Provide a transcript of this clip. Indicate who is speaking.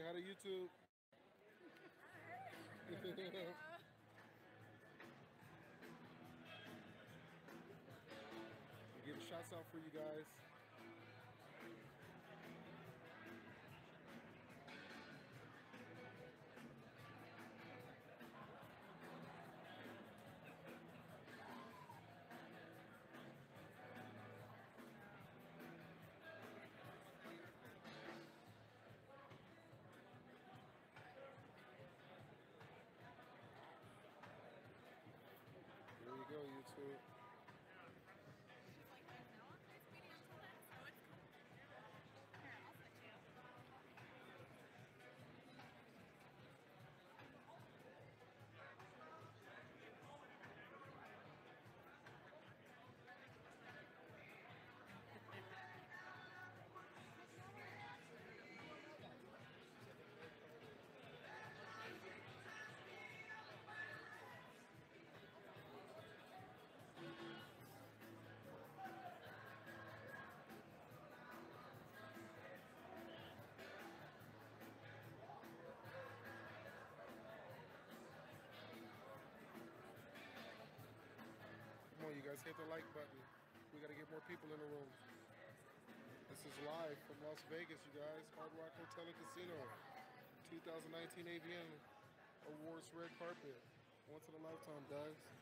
Speaker 1: Say hi to YouTube. I'm getting shots out for you guys. There you go, YouTube. Come on, you guys, hit the like button. We got to get more people in the room. This is live from Las Vegas, you guys. Hard Rock Hotel and Casino. 2019 AVN Awards red carpet. Once in a lifetime, guys.